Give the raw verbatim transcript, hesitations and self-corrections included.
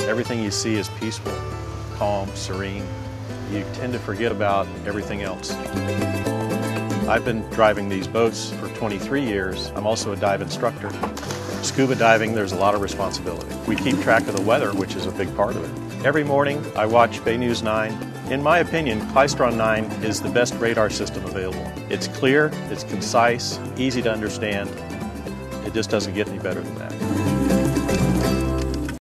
everything you see is peaceful, calm, serene. You tend to forget about everything else. I've been driving these boats for twenty-three years. I'm also a dive instructor. Scuba diving, there's a lot of responsibility. We keep track of the weather, which is a big part of it. Every morning, I watch Bay News nine. In my opinion, Klystron nine is the best radar system available. It's clear, it's concise, easy to understand. It just doesn't get any better than that.